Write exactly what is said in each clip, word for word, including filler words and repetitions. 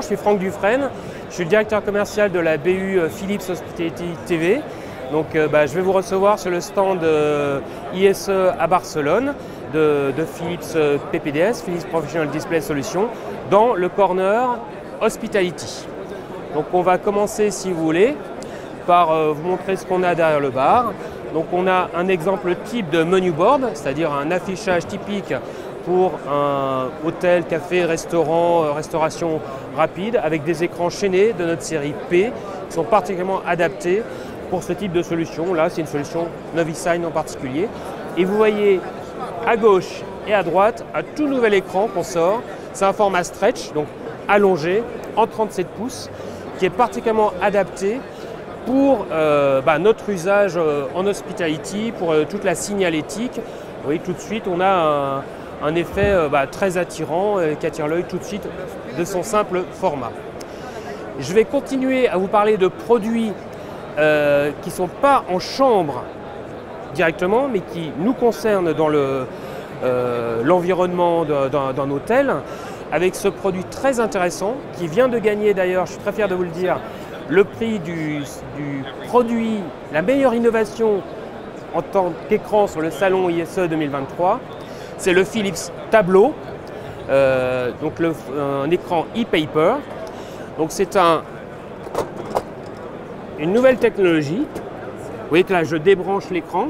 suis Franck Dufresne, je suis le directeur commercial de la B U Philips Hospitality T V. Donc euh, bah, je vais vous recevoir sur le stand euh, I S E à Barcelone de, de Philips P P D S, Philips Professional Display Solutions, dans le corner Hospitality. Donc on va commencer, si vous voulez, par euh, vous montrer ce qu'on a derrière le bar. Donc on a un exemple type de menu board, c'est-à-dire un affichage typique pour un hôtel, café, restaurant, euh, restauration rapide, avec des écrans chaînés de notre série P, qui sont particulièrement adaptés pour ce type de solution. Là, c'est une solution Novisign en particulier. Et vous voyez à gauche et à droite un tout nouvel écran qu'on sort. C'est un format stretch, donc allongé, en trente-sept pouces, qui est particulièrement adapté pour euh, bah, notre usage euh, en hospitality, pour euh, toute la signalétique. Vous voyez, tout de suite, on a un, un effet euh, bah, très attirant euh, qui attire l'œil tout de suite de son simple format. Je vais continuer à vous parler de produits euh, qui ne sont pas en chambre directement, mais qui nous concernent dans le, euh, l'environnement d'un hôtel, avec ce produit très intéressant qui vient de gagner d'ailleurs, je suis très fier de vous le dire, le prix du, du produit, la meilleure innovation en tant qu'écran sur le salon I S E deux mille vingt-trois. C'est le Philips Tableau, euh, donc le, un écran e-paper. Donc c'est un, une nouvelle technologie. Vous voyez que là je débranche l'écran,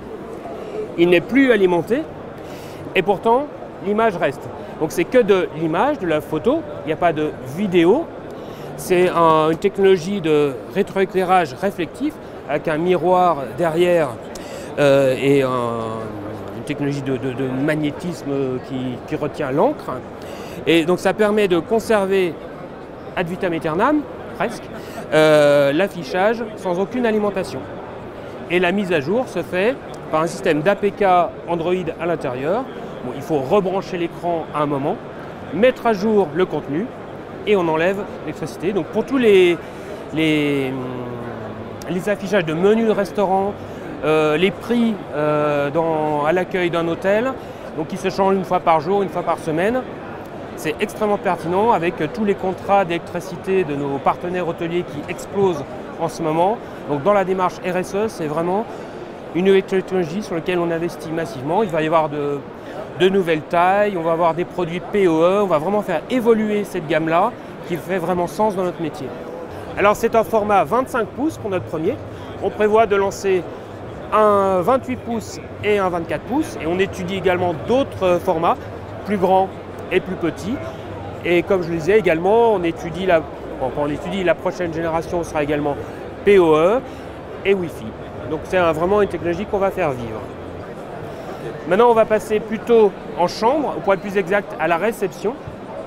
il n'est plus alimenté et pourtant l'image reste. Donc c'est que de l'image, de la photo, il n'y a pas de vidéo. C'est un, une technologie de rétroéclairage réflectif avec un miroir derrière euh, et un, une technologie de, de, de magnétisme qui, qui retient l'encre. Et donc ça permet de conserver ad vitam aeternam, presque, euh, l'affichage sans aucune alimentation. Et la mise à jour se fait par un système d'A P K Android à l'intérieur. Bon, il faut rebrancher l'écran à un moment, mettre à jour le contenu et on enlève l'électricité. Donc pour tous les, les, les affichages de menus de restaurant, euh, les prix euh, dans, à l'accueil d'un hôtel, donc qui se changent une fois par jour, une fois par semaine, c'est extrêmement pertinent avec tous les contrats d'électricité de nos partenaires hôteliers qui explosent en ce moment. Donc dans la démarche R S E, c'est vraiment une technologie sur laquelle on investit massivement. Il va y avoir de, de nouvelles tailles, on va avoir des produits P O E, on va vraiment faire évoluer cette gamme-là qui fait vraiment sens dans notre métier. Alors c'est un format vingt-cinq pouces pour notre premier. On prévoit de lancer un vingt-huit pouces et un vingt-quatre pouces et on étudie également d'autres formats plus grands et plus petits. Et comme je le disais également, on étudie la, bon, on étudie la prochaine génération sera également P O E et Wi-Fi. Donc c'est vraiment une technologie qu'on va faire vivre. Maintenant, on va passer plutôt en chambre, pour être plus exact, à la réception.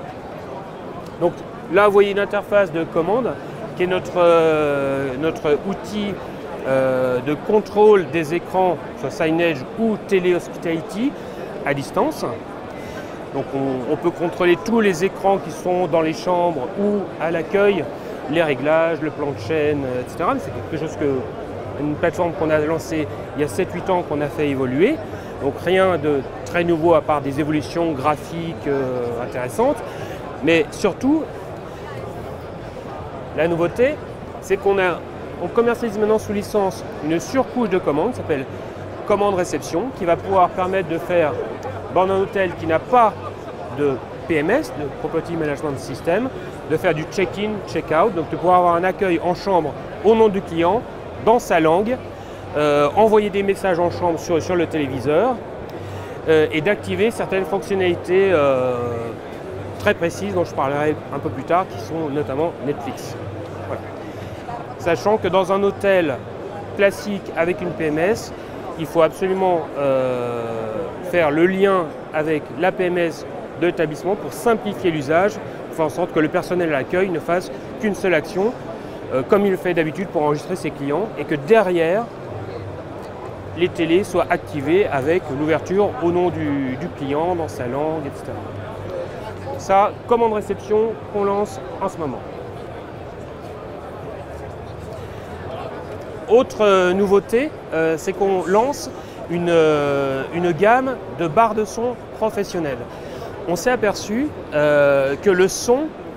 Donc là, vous voyez une interface de commande qui est notre, euh, notre outil euh, de contrôle des écrans sur Signage ou Télé Hospitality à distance. Donc on, on peut contrôler tous les écrans qui sont dans les chambres ou à l'accueil, les réglages, le plan de chaîne, et cetera. C'est quelque chose que une plateforme qu'on a lancée il y a sept huit ans qu'on a fait évoluer. Donc rien de très nouveau à part des évolutions graphiques euh, intéressantes. Mais surtout, la nouveauté, c'est qu'on a, on commercialise maintenant sous licence une surcouche de commande qui s'appelle commande réception, qui va pouvoir permettre de faire dans un hôtel qui n'a pas de P M S, de Property Management System, de faire du check-in, check-out, donc de pouvoir avoir un accueil en chambre au nom du client, dans sa langue, euh, envoyer des messages en chambre sur, sur le téléviseur euh, et d'activer certaines fonctionnalités euh, très précises dont je parlerai un peu plus tard, qui sont notamment Netflix. Voilà. Sachant que dans un hôtel classique avec une P M S, il faut absolument euh, faire le lien avec la P M S de l'établissement pour simplifier l'usage, faire en sorte que le personnel à l'accueil ne fasse qu'une seule action, euh, comme il le fait d'habitude pour enregistrer ses clients, et que derrière, les télés soient activées avec l'ouverture au nom du, du client, dans sa langue, et cetera. Ça, commande réception qu'on lance en ce moment. Autre euh, nouveauté, euh, c'est qu'on lance une, euh, une gamme de barres de son professionnelles. On s'est aperçu euh, que le son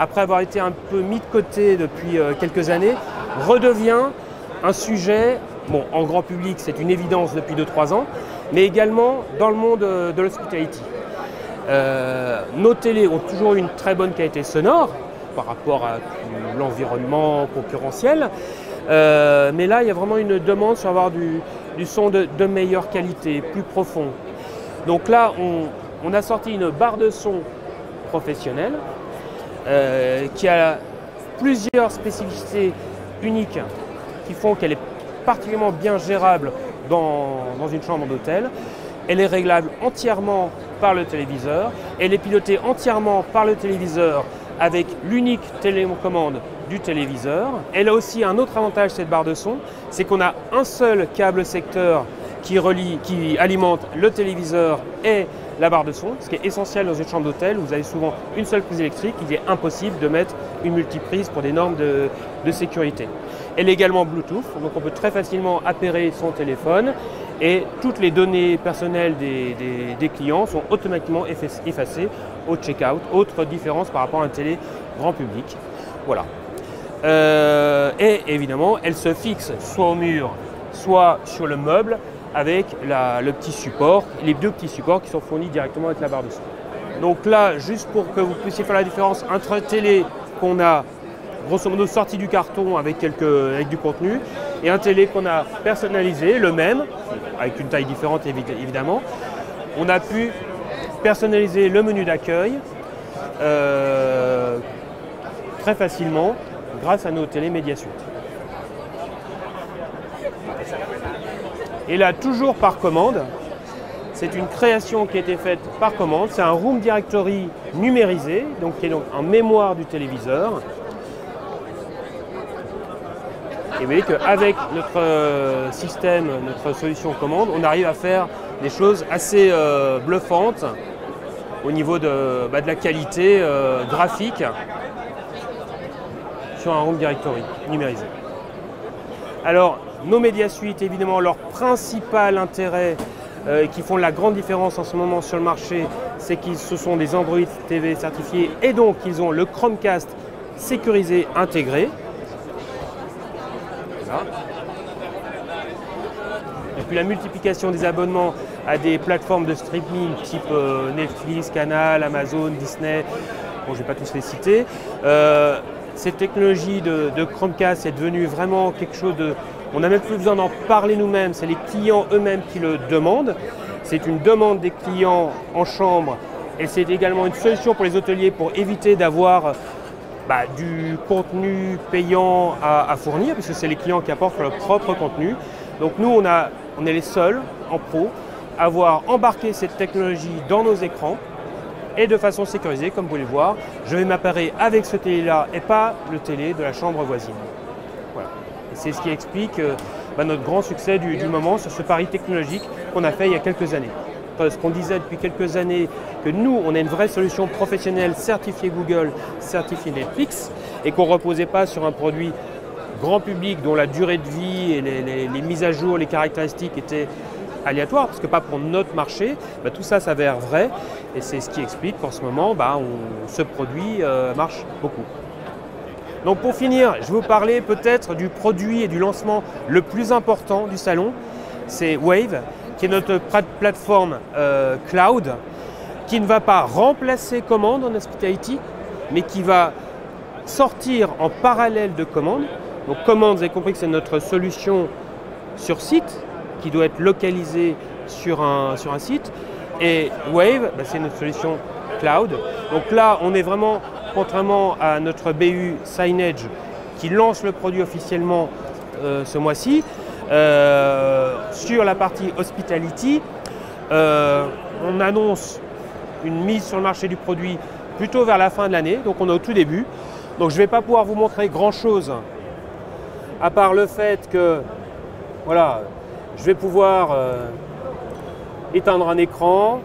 après avoir été un peu mis de côté depuis euh, quelques années, redevient un sujet, bon, en grand public, c'est une évidence depuis deux trois ans, mais également dans le monde euh, de l'hospitality. Euh, nos télés ont toujours une très bonne qualité sonore par rapport à l'environnement concurrentiel, euh, mais là, il y a vraiment une demande sur avoir du, du son de, de meilleure qualité, plus profond. Donc là, on, on a sorti une barre de son professionnelle euh, qui a plusieurs spécificités uniques qui font qu'elle est particulièrement bien gérable dans, dans une chambre d'hôtel. Elle est réglable entièrement par le téléviseur. Elle est pilotée entièrement par le téléviseur avec l'unique télécommande du téléviseur. Elle a aussi un autre avantage, cette barre de son, c'est qu'on a un seul câble secteur qui relie, qui alimente le téléviseur et la barre de son, ce qui est essentiel dans une chambre d'hôtel où vous avez souvent une seule prise électrique. Il est impossible de mettre une multiprise pour des normes de, de sécurité. Elle est également Bluetooth, donc on peut très facilement appairer son téléphone et toutes les données personnelles des, des, des clients sont automatiquement effacées au check-out. Autre différence par rapport à un télé grand public. Voilà. Euh, et évidemment, elle se fixe soit au mur, soit sur le meuble avec la, le petit support, les deux petits supports qui sont fournis directement avec la barre de son. Donc là, juste pour que vous puissiez faire la différence entre un télé qu'on a grosso modo sorti du carton avec, quelques, avec du contenu et un télé qu'on a personnalisé, le même, avec une taille différente évidemment. On a pu personnaliser le menu d'accueil euh, très facilement grâce à nos télé Media Suite. Et là, toujours par commande, c'est une création qui a été faite par commande. C'est un Room Directory numérisé, donc qui est donc en mémoire du téléviseur. Et vous voyez qu'avec notre système, notre solution commande, on arrive à faire des choses assez euh, bluffantes au niveau de, bah, de la qualité euh, graphique sur un Room Directory numérisé. Alors, nos Media Suite, évidemment, leur principal intérêt euh, qui font la grande différence en ce moment sur le marché, c'est qu'ils ce sont des Android T V certifiés et donc ils ont le Chromecast sécurisé intégré. Voilà. Et puis la multiplication des abonnements à des plateformes de streaming type euh, Netflix, Canal, Amazon, Disney, bon, je ne vais pas tous les citer. Euh, cette technologie de, de Chromecast est devenue vraiment quelque chose de... On n'a même plus besoin d'en parler nous-mêmes, c'est les clients eux-mêmes qui le demandent. C'est une demande des clients en chambre et c'est également une solution pour les hôteliers pour éviter d'avoir bah, du contenu payant à, à fournir, puisque c'est les clients qui apportent leur propre contenu. Donc nous, on, a, on est les seuls en pro à avoir embarqué cette technologie dans nos écrans et de façon sécurisée, comme vous pouvez le voir. Je vais m'appairer avec ce télé-là et pas le télé de la chambre voisine. Voilà. C'est ce qui explique euh, bah, notre grand succès du, du moment sur ce pari technologique qu'on a fait il y a quelques années. Ce qu'on disait depuis quelques années, que nous, on a une vraie solution professionnelle certifiée Google, certifiée Netflix, et qu'on ne reposait pas sur un produit grand public dont la durée de vie et les, les, les mises à jour, les caractéristiques étaient aléatoires, parce que pas pour notre marché, bah, tout ça s'avère vrai, et c'est ce qui explique qu'en ce moment, bah, on, ce produit euh, marche beaucoup. Donc pour finir, je vais vous parler peut-être du produit et du lancement le plus important du salon, c'est Wave, qui est notre plateforme euh, cloud, qui ne va pas remplacer Command en hospitality, mais qui va sortir en parallèle de Command. Donc Command, vous avez compris que c'est notre solution sur site, qui doit être localisée sur un, sur un site. Et Wave, bah, c'est notre solution cloud. Donc là, on est vraiment, contrairement à notre B U Signage, qui lance le produit officiellement euh, ce mois-ci, Euh, sur la partie hospitality, euh, on annonce une mise sur le marché du produit plutôt vers la fin de l'année, donc on est au tout début. Donc je ne vais pas pouvoir vous montrer grand chose à part le fait que voilà, je vais pouvoir euh, éteindre un écran.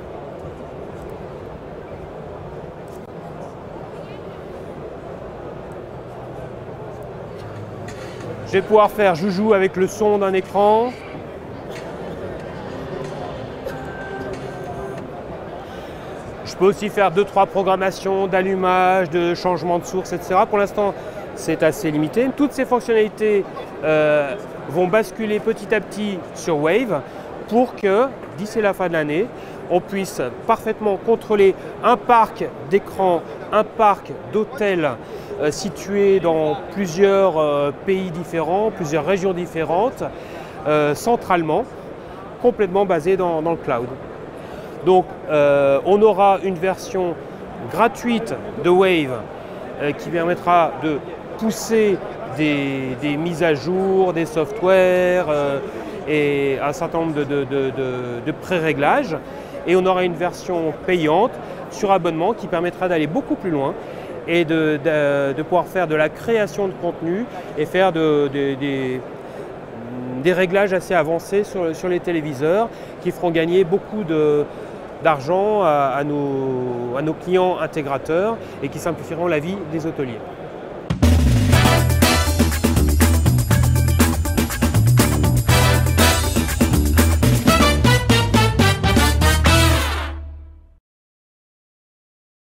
Je vais pouvoir faire joujou avec le son d'un écran. Je Je peux aussi faire deux trois programmations d'allumage, de changement de source, et cetera. Pour l'instant, c'est assez limité. Toutes ces fonctionnalités euh, vont basculer petit à petit sur Wave pour que, d'ici la fin de l'année, on puisse parfaitement contrôler un parc d'écrans, un parc d'hôtels euh, situés dans plusieurs euh, pays différents, plusieurs régions différentes, euh, centralement, complètement basé dans, dans le cloud. Donc euh, on aura une version gratuite de Wave euh, qui permettra de pousser des, des mises à jour, des softwares euh, et un certain nombre de, de, de, de, de pré-réglages. Et on aura une version payante sur abonnement qui permettra d'aller beaucoup plus loin et de, de, de pouvoir faire de la création de contenu et faire de, de, de, des réglages assez avancés sur, sur les téléviseurs qui feront gagner beaucoup de d'argent à, à, nos, à nos clients intégrateurs et qui simplifieront la vie des hôteliers.